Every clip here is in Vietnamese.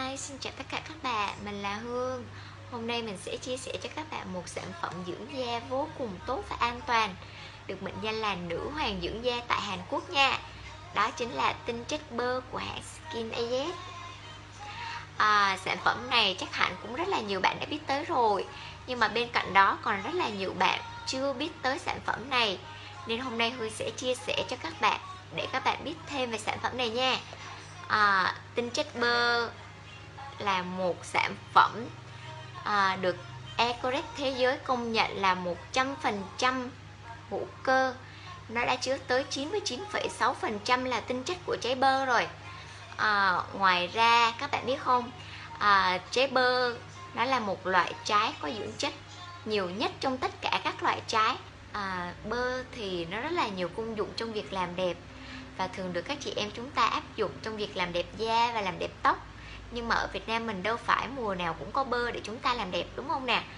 Hi, xin chào tất cả các bạn, mình là Hương. Hôm nay mình sẽ chia sẻ cho các bạn một sản phẩm dưỡng da vô cùng tốt và an toàn, được mệnh danh là nữ hoàng dưỡng da tại Hàn Quốc nha. Đó chính là tinh chất bơ của hãng Skin AS. Sản phẩm này chắc hẳn cũng rất là nhiều bạn đã biết tới rồi, nhưng mà bên cạnh đó còn rất là nhiều bạn chưa biết tới sản phẩm này. Nên hôm nay Hương sẽ chia sẻ cho các bạn để các bạn biết thêm về sản phẩm này nha. Tinh chất bơ là một sản phẩm được Ecorex thế giới công nhận là 100% hữu cơ. Nó đã chứa tới 99,6% là tinh chất của trái bơ rồi. Ngoài ra các bạn biết không, trái bơ nó là một loại trái có dưỡng chất nhiều nhất trong tất cả các loại trái. Bơ thì nó rất là nhiều công dụng trong việc làm đẹp và thường được các chị em chúng ta áp dụng trong việc làm đẹp da và làm đẹp tóc. Nhưng mà ở Việt Nam mình đâu phải mùa nào cũng có bơ để chúng ta làm đẹp, đúng không nè?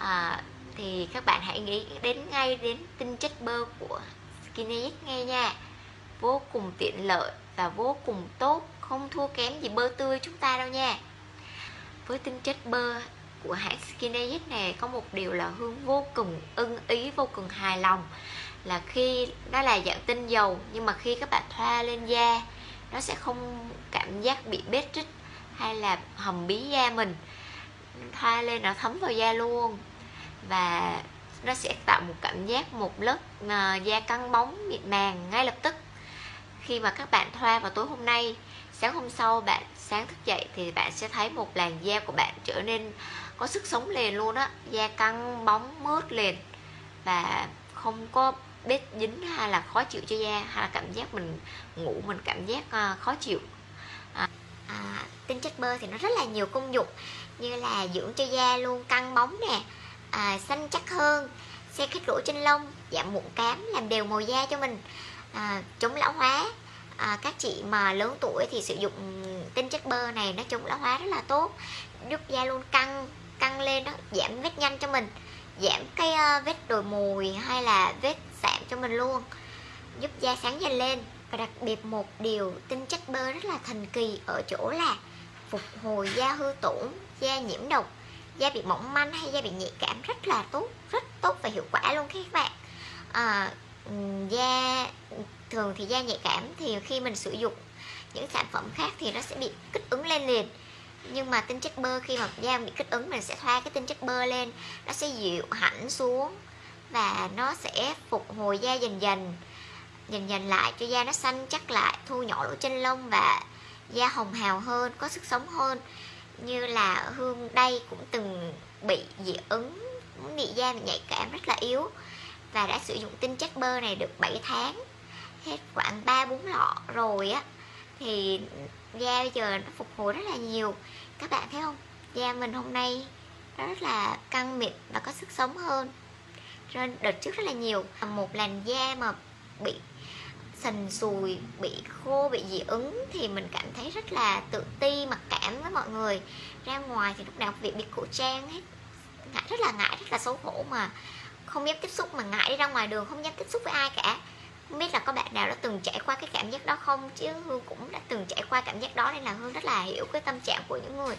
Thì các bạn hãy nghĩ ngay đến tinh chất bơ của Skin ngay nha. Vô cùng tiện lợi và vô cùng tốt, không thua kém gì bơ tươi chúng ta đâu nha. Với tinh chất bơ của hãng Skin này có một điều là Hương vô cùng ưng ý, vô cùng hài lòng, là khi nó là dạng tinh dầu, nhưng mà khi các bạn thoa lên da, nó sẽ không cảm giác bị bết rít hay là hầm bí da mình. Thoa lên nó thấm vào da luôn, và nó sẽ tạo một cảm giác một lớp da căng bóng mịn màng ngay lập tức. Khi mà các bạn thoa vào tối hôm nay, sáng hôm sau bạn sáng thức dậy thì bạn sẽ thấy một làn da của bạn trở nên có sức sống liền luôn á. Da căng bóng mướt liền và không có bết dính hay là khó chịu cho da, hay là cảm giác mình ngủ mình cảm giác khó chịu. Tinh chất bơ thì nó rất là nhiều công dụng, như là dưỡng cho da luôn căng bóng nè, xanh chắc hơn, xe khít lỗ trên lông, giảm mụn cám, làm đều màu da cho mình, chống lão hóa. Các chị mà lớn tuổi thì sử dụng tinh chất bơ này, nó chống lão hóa rất là tốt, giúp da luôn căng lên đó, giảm vết nhăn cho mình, giảm cái vết đồi mồi hay là vết sạm cho mình luôn, giúp da sáng dần lên. Và đặc biệt một điều tinh chất bơ rất là thần kỳ ở chỗ là phục hồi da hư tổn, da nhiễm độc, da bị mỏng manh hay da bị nhạy cảm rất là tốt, rất tốt và hiệu quả luôn các bạn. Da thường thì da nhạy cảm thì khi mình sử dụng những sản phẩm khác thì nó sẽ bị kích ứng lên liền, nhưng mà tinh chất bơ khi mà da bị kích ứng, mình sẽ thoa cái tinh chất bơ lên, nó sẽ dịu hẳn xuống và nó sẽ phục hồi da dần dần lại, cho da nó xanh chắc lại, thu nhỏ lỗ chân lông và da hồng hào hơn, có sức sống hơn. Như là Hương đây cũng từng bị dị ứng, bị da nhạy cảm rất là yếu, và đã sử dụng tinh chất bơ này được 7 tháng, hết khoảng 3-4 lọ rồi á, thì da bây giờ nó phục hồi rất là nhiều. Các bạn thấy không, da mình hôm nay nó rất là căng mịn và có sức sống hơn trên đợt trước rất là nhiều. Một làn da mà bị sần sùi, bị khô, bị dị ứng thì mình cảm thấy rất là tự ti, mặc cảm với mọi người. Ra ngoài thì lúc nào việc bịt khẩu trang hết, ngại, rất là xấu hổ, mà không dám tiếp xúc, mà ngại đi ra ngoài đường không dám tiếp xúc với ai cả. Không biết là có bạn nào đã từng trải qua cái cảm giác đó không, chứ Hương cũng đã từng trải qua cảm giác đó, nên là Hương rất là hiểu cái tâm trạng của những người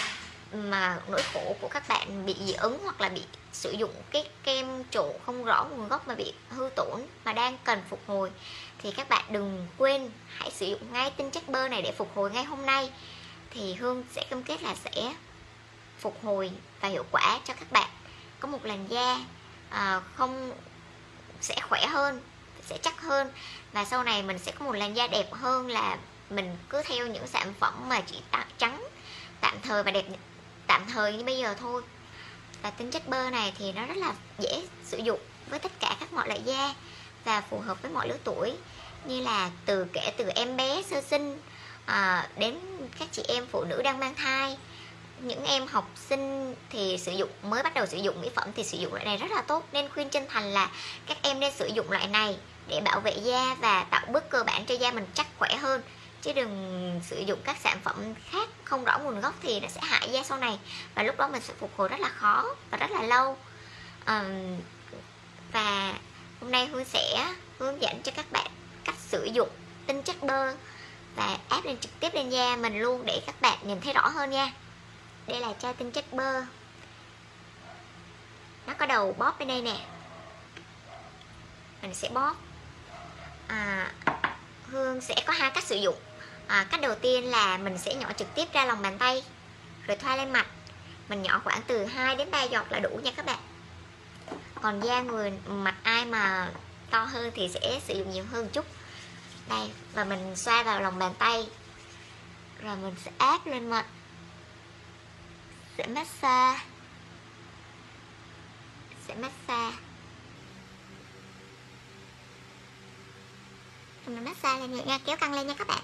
mà nỗi khổ của các bạn bị dị ứng, hoặc là bị sử dụng cái kem trộn không rõ nguồn gốc mà bị hư tổn mà đang cần phục hồi. Thì các bạn đừng quên hãy sử dụng ngay tinh chất bơ này để phục hồi ngay hôm nay, thì Hương sẽ cam kết là sẽ phục hồi và hiệu quả cho các bạn có một làn da không sẽ khỏe hơn, sẽ chắc hơn, và sau này mình sẽ có một làn da đẹp hơn là mình cứ theo những sản phẩm mà chỉ trắng tạm thời và đẹp tạm thời như bây giờ thôi. Và tinh chất bơ này thì nó rất là dễ sử dụng với tất cả các mọi loại da và phù hợp với mọi lứa tuổi, như là kể từ em bé sơ sinh đến các chị em phụ nữ đang mang thai, những em học sinh thì mới bắt đầu sử dụng mỹ phẩm thì sử dụng loại này rất là tốt. Nên khuyên chân thành là các em nên sử dụng loại này để bảo vệ da và tạo bước cơ bản cho da mình chắc khỏe hơn, chứ đừng sử dụng các sản phẩm khác không rõ nguồn gốc thì nó sẽ hại da sau này, và lúc đó mình sẽ phục hồi rất là khó và rất là lâu. Và hôm nay Hương sẽ hướng dẫn cho các bạn cách sử dụng tinh chất bơ và áp lên trực tiếp lên da mình luôn để các bạn nhìn thấy rõ hơn nha. Đây là chai tinh chất bơ, nó có đầu bóp bên đây nè, mình sẽ bóp. Hương sẽ có hai cách sử dụng. Cách đầu tiên là mình sẽ nhỏ trực tiếp ra lòng bàn tay rồi thoa lên mặt. Mình nhỏ khoảng từ 2 đến 3 giọt là đủ nha các bạn. Còn da người mặt ai mà to hơn thì sẽ sử dụng nhiều hơn một chút. Đây, và mình xoa vào lòng bàn tay rồi mình sẽ áp lên mặt, sẽ massage. Mình massage lên nha, kéo căng lên nha các bạn.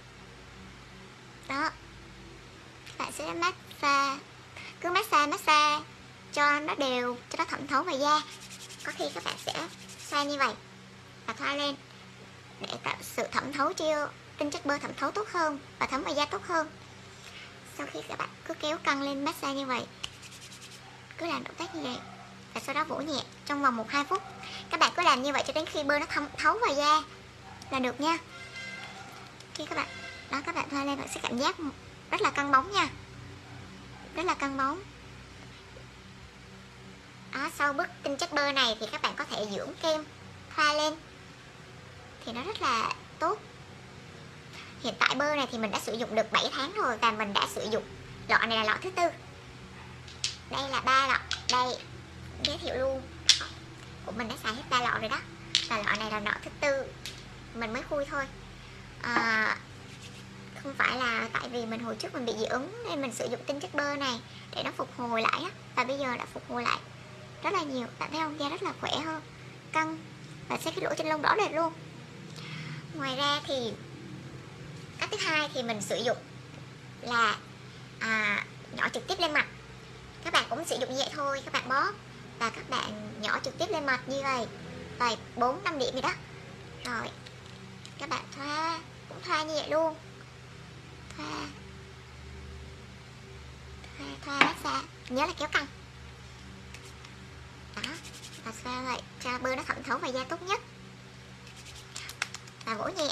Đó, các bạn sẽ massage, cứ massage cho nó đều, cho nó thẩm thấu vào da. Có khi các bạn sẽ xoa như vậy và thoa lên để tạo sự thẩm thấu cho tinh chất bơ thẩm thấu tốt hơn và thấm vào da tốt hơn. Sau khi các bạn cứ kéo căng lên massage như vậy, cứ làm động tác như vậy và sau đó vỗ nhẹ trong vòng 1-2 phút. Các bạn cứ làm như vậy cho đến khi bơ nó thấu vào da là được nha. Khi các bạn đó, các bạn thoa lên, bạn sẽ cảm giác rất là căng bóng nha, rất là căng bóng. Đó, sau bước tinh chất bơ này thì các bạn có thể dưỡng kem thoa lên thì nó rất là tốt. Hiện tại bơ này thì mình đã sử dụng được 7 tháng rồi và mình đã sử dụng lọ này là lọ thứ 4. Đây là 3 lọ, đây giới thiệu luôn, của mình đã xài hết 3 lọ rồi đó. Và lọ này là lọ thứ 4, mình mới khui thôi. Không phải là tại vì mình hồi trước mình bị dị ứng nên mình sử dụng tinh chất bơ này để nó phục hồi lại á, và bây giờ đã phục hồi lại rất là nhiều. Bạn thấy không, da rất là khỏe hơn, căng và sẽ cái lỗ chân lông đỏ đẹp luôn. Ngoài ra thì cách thứ hai thì mình sử dụng là nhỏ trực tiếp lên mặt. Các bạn cũng sử dụng như vậy thôi, các bạn bóp và các bạn nhỏ trực tiếp lên mặt như vậy, vài 4-5 điểm gì đó. Rồi các bạn cũng thoa như vậy luôn, thoa massage, nhớ là kéo căng đó, và xoa vậy cho bơ nó thẩm thấu vào da tốt nhất và vỗ nhẹ.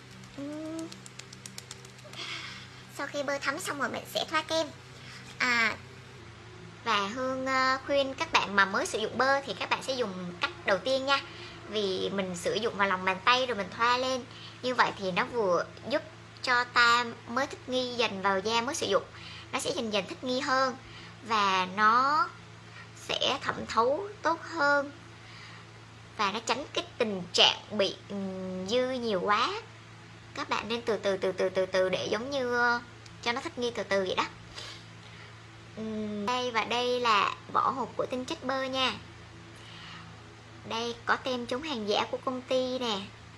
Sau khi bơ thấm xong rồi mình sẽ thoa kem. Và Hương khuyên các bạn mà mới sử dụng bơ thì các bạn sẽ dùng cách đầu tiên nha, vì mình sử dụng vào lòng bàn tay rồi mình thoa lên, như vậy thì nó vừa giúp cho ta mới thích nghi dần vào da mới sử dụng, nó sẽ dần dần thích nghi hơn và nó sẽ thẩm thấu tốt hơn và nó tránh cái tình trạng bị dư nhiều quá. Các bạn nên từ từ để giống như cho nó thích nghi từ từ vậy đó. Đây là vỏ hộp của tinh chất bơ nha. Đây có tem chống hàng giả của công ty nè,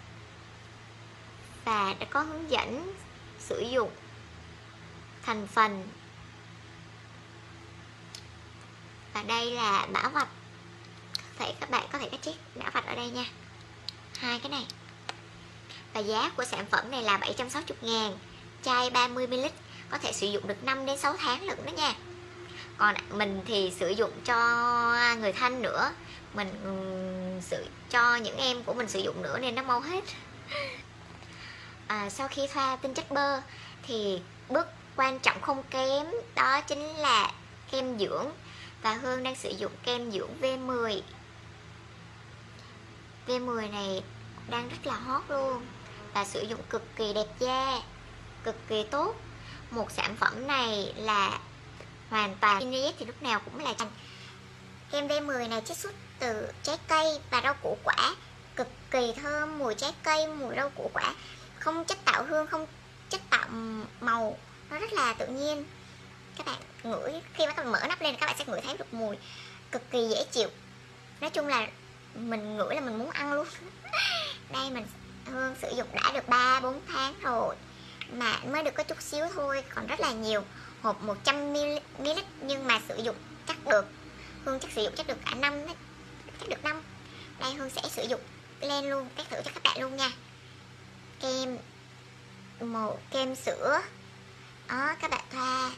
và đã có hướng dẫn sử dụng, thành phần, và đây là mã vạch. Các bạn có thể check mã vạch ở đây nha, hai cái này. Và giá của sản phẩm này là 760.000, chai 30ml, có thể sử dụng được 5 đến 6 tháng lận đó nha. Còn mình thì sử dụng cho người thân nữa, mình cho những em của mình sử dụng nữa nên nó mau hết. Sau khi thoa tinh chất bơ thì bước quan trọng không kém đó chính là kem dưỡng. Và Hương đang sử dụng kem dưỡng V10. V10 này đang rất là hot luôn và sử dụng cực kỳ đẹp da, cực kỳ tốt. Một sản phẩm này là hoàn toàn Inriet thì lúc nào cũng là kem V10 này chiết xuất từ trái cây và rau củ quả, cực kỳ thơm, mùi trái cây, mùi rau củ quả, không chất tạo hương, không chất tạo màu, nó rất là tự nhiên. Các bạn ngửi, khi mà các bạn mở nắp lên các bạn sẽ ngửi thấy được mùi cực kỳ dễ chịu. Nói chung là mình ngửi là mình muốn ăn luôn. Đây Hương sử dụng đã được 3-4 tháng rồi mà mới được có chút xíu thôi, còn rất là nhiều. Hộp 100ml nhưng mà sử dụng chắc được, Hương sử dụng chắc được cả năm đấy, chắc được 5. Đây Hương sẽ sử dụng lên luôn, test thử cho các bạn luôn nha. Kem sữa đó, các bạn thoa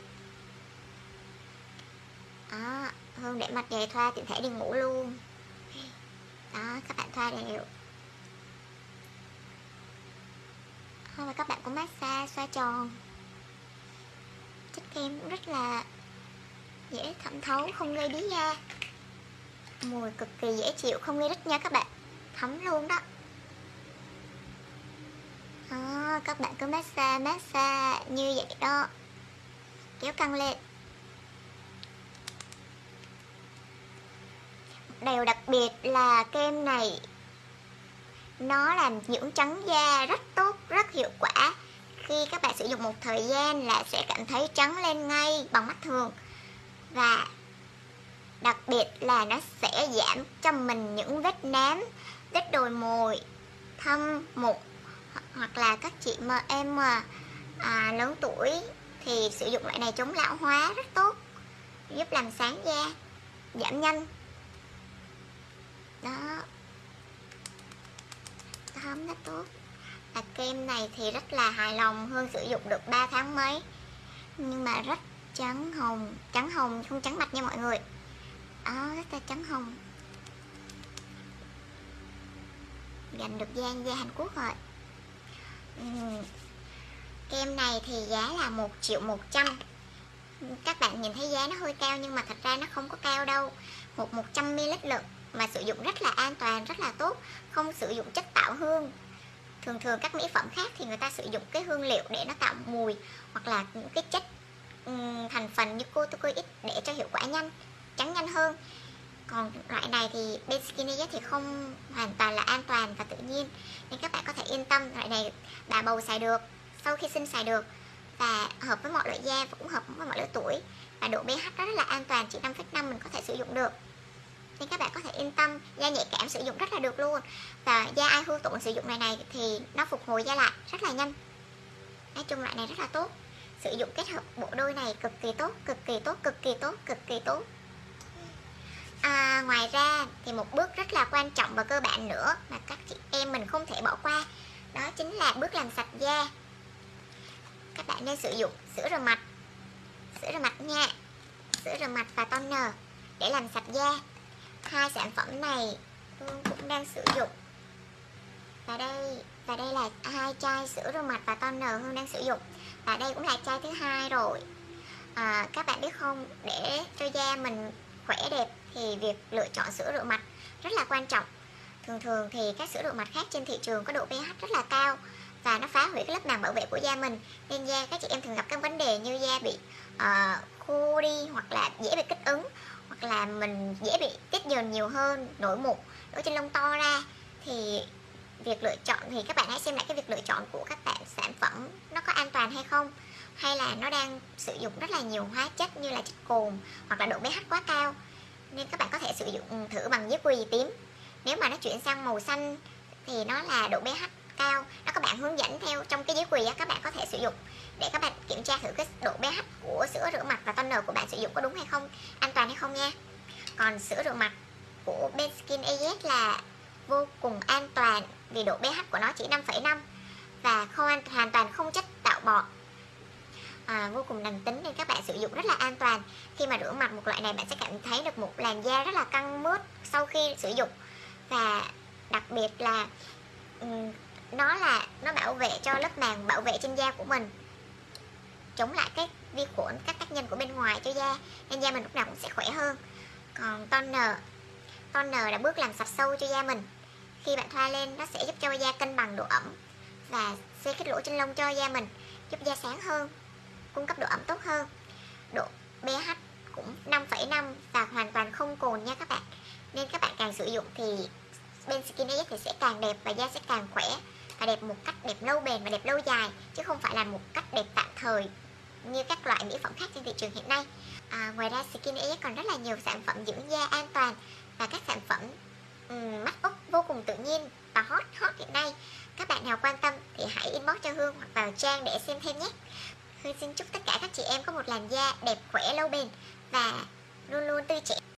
đó, Hương để mặt dày thoa tiện thể đi ngủ luôn đó, các bạn thoa đều Hoặc là các bạn cũng massage xoa tròn. Chất kem cũng rất là dễ thẩm thấu, không gây bí da. Mùi cực kỳ dễ chịu, không gây rít nha các bạn, thấm luôn đó. Đó, các bạn cứ massage như vậy đó, kéo căng lên. Điều đặc biệt là kem này nó làm dưỡng trắng da rất tốt, rất hiệu quả. Khi các bạn sử dụng một thời gian là sẽ cảm thấy trắng lên ngay bằng mắt thường. Và đặc biệt là nó sẽ giảm cho mình những vết nám, vết đồi mồi, thâm, mụn. Hoặc là các chị lớn tuổi thì sử dụng loại này chống lão hóa rất tốt, giúp làm sáng da, giảm nhanh. Đó, thấm rất tốt. Và kem này thì rất là hài lòng, Hương sử dụng được 3 tháng mấy, nhưng mà rất trắng hồng không trắng mặt nha mọi người. Đó, rất là trắng hồng, giành được da Hàn Quốc rồi. Kem này thì giá là 1.100.000. Các bạn nhìn thấy giá nó hơi cao nhưng mà thật ra nó không có cao đâu. 100ml lượng mà sử dụng rất là an toàn, rất là tốt, không sử dụng chất tạo hương. Thường các mỹ phẩm khác thì người ta sử dụng cái hương liệu để nó tạo mùi, hoặc là những cái chất thành phần như corticoid để cho hiệu quả nhanh, trắng nhanh hơn. Còn loại này thì bên Skin AZ thì không, hoàn toàn là an toàn và tự nhiên, nên các bạn có thể yên tâm. Loại này bà bầu xài được, sau khi sinh xài được, và hợp với mọi loại da và cũng hợp với mọi lứa tuổi. Và độ pH rất là an toàn, chỉ 5,5 mình có thể sử dụng được, nên các bạn có thể yên tâm. Da nhạy cảm sử dụng rất là được luôn. Và da ai hư tổn sử dụng này thì nó phục hồi da lại rất là nhanh. Nói chung loại này rất là tốt, sử dụng kết hợp bộ đôi này cực kỳ tốt, cực kỳ tốt, cực kỳ tốt, cực kỳ tốt. Ngoài ra thì một bước rất là quan trọng và cơ bản nữa mà các chị em mình không thể bỏ qua, đó chính là bước làm sạch da. Các bạn nên sử dụng sữa rửa mặt nha, sữa rửa mặt và toner để làm sạch da. Hai sản phẩm này Hương cũng đang sử dụng. Và đây là hai chai sữa rửa mặt và toner Hương đang sử dụng. Và đây cũng là chai thứ hai rồi. Các bạn biết không, để cho da mình khỏe đẹp thì việc lựa chọn sữa rửa mặt rất là quan trọng. Thường thì các sữa rửa mặt khác trên thị trường có độ pH rất là cao và nó phá hủy cái lớp màng bảo vệ của da mình, nên da các chị em thường gặp các vấn đề như da bị khô đi, hoặc là dễ bị kích ứng, hoặc là mình dễ bị tiết nhờn nhiều hơn, nổi mụn, lỗ chân lông to ra. Thì việc lựa chọn thì các bạn hãy xem lại cái việc lựa chọn của các bạn, sản phẩm nó có an toàn hay không, hay là nó đang sử dụng rất là nhiều hóa chất như là chất cồn hoặc là độ pH quá cao. Nên các bạn có thể sử dụng thử bằng giấy quỳ tím. Nếu mà nó chuyển sang màu xanh thì nó là độ pH cao, nó các bạn hướng dẫn theo trong cái giấy quỳ á, các bạn có thể sử dụng để các bạn kiểm tra thử cái độ pH của sữa rửa mặt và toner của bạn sử dụng có đúng hay không, an toàn hay không nha. Còn sữa rửa mặt của bên Skin AZ là vô cùng an toàn vì độ pH của nó chỉ 5,5 và hoàn toàn không chất tạo bọt, vô cùng lành tính, nên các bạn sử dụng rất là an toàn. Khi mà rửa mặt một loại này bạn sẽ cảm thấy được một làn da rất là căng mướt sau khi sử dụng. Và đặc biệt là nó bảo vệ cho lớp màng bảo vệ trên da của mình, chống lại các vi khuẩn, các tác nhân của bên ngoài cho da, nên da mình lúc nào cũng sẽ khỏe hơn. Còn toner là bước làm sạch sâu cho da mình. Khi bạn thoa lên nó sẽ giúp cho da cân bằng độ ẩm và xê khít lỗ chân lông cho da mình, giúp da sáng hơn, cung cấp độ ẩm tốt hơn. Độ pH cũng 5,5 và hoàn toàn không cồn nha các bạn. Nên các bạn càng sử dụng thì bên Skin AZ thì sẽ càng đẹp và da sẽ càng khỏe, và đẹp một cách đẹp lâu bền và đẹp lâu dài, chứ không phải là một cách đẹp tạm thời như các loại mỹ phẩm khác trên thị trường hiện nay. Ngoài ra Skin AZ còn rất là nhiều sản phẩm dưỡng da an toàn và các sản phẩm make up vô cùng tự nhiên và hot hiện nay. Các bạn nào quan tâm thì hãy inbox cho Hương hoặc vào trang để xem thêm nhé. Hương xin chúc tất cả các chị em có một làn da đẹp, khỏe, lâu bền và luôn luôn tươi trẻ.